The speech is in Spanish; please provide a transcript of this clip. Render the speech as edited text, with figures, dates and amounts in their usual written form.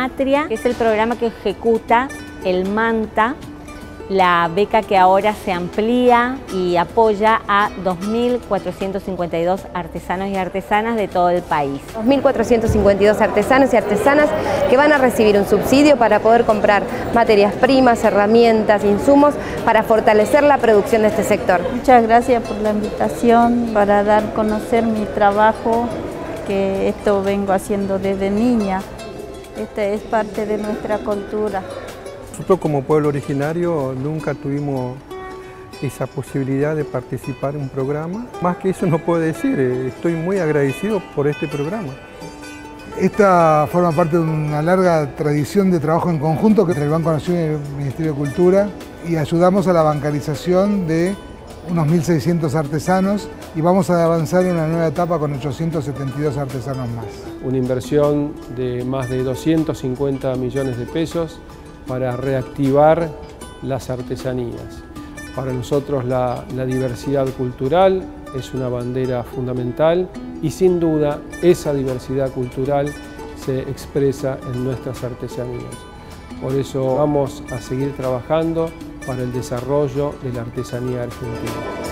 Matria, que es el programa que ejecuta el MANTA, la beca que ahora se amplía y apoya a 2.452 artesanos y artesanas de todo el país. 2.452 artesanos y artesanas que van a recibir un subsidio para poder comprar materias primas, herramientas, insumos para fortalecer la producción de este sector. Muchas gracias por la invitación para dar a conocer mi trabajo, que esto vengo haciendo desde niña. Esta es parte de nuestra cultura. Nosotros como pueblo originario nunca tuvimos esa posibilidad de participar en un programa. Más que eso no puedo decir, estoy muy agradecido por este programa. Esta forma parte de una larga tradición de trabajo en conjunto entre el Banco Nación y el Ministerio de Cultura, y ayudamos a la bancarización de unos 1.600 artesanos y vamos a avanzar en una nueva etapa con 872 artesanos más. Una inversión de más de 250 millones de pesos para reactivar las artesanías. Para nosotros la diversidad cultural es una bandera fundamental y sin duda esa diversidad cultural se expresa en nuestras artesanías. Por eso vamos a seguir trabajando para el desarrollo de la artesanía argentina.